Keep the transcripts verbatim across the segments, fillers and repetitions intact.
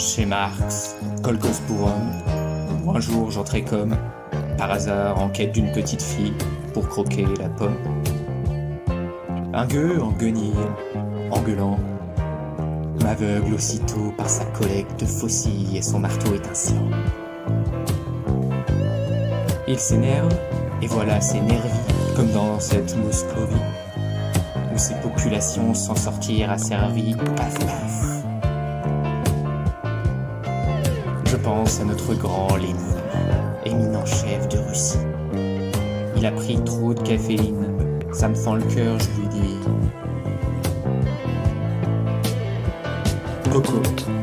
chez Marx, Colcospurum, où un jour j'entrais comme, par hasard, en quête d'une petite fille pour croquer la pomme. Un gueux en guenille, en gueulant, m'aveugle aussitôt par sa collecte de faucilles et son marteau étincelant. Il s'énerve, et voilà s'énerver, comme dans cette Moscovie, où ces populations sans sortir asservies, paf paf. Je pense à notre grand Lénine, éminent chef de Russie. Il a pris trop de caféine, ça me fend le cœur, je lui dis. Coco,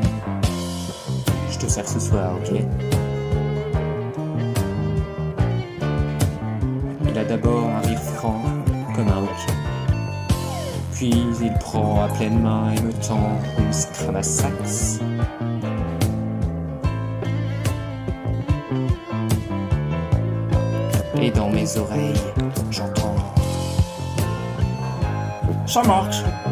je te sers ce soir, ok? Il a d'abord un rire franc, comme un hoquet. Puis il prend à pleine main et me tend une scramasax. Et dans mes oreilles, j'entends. Ça marche!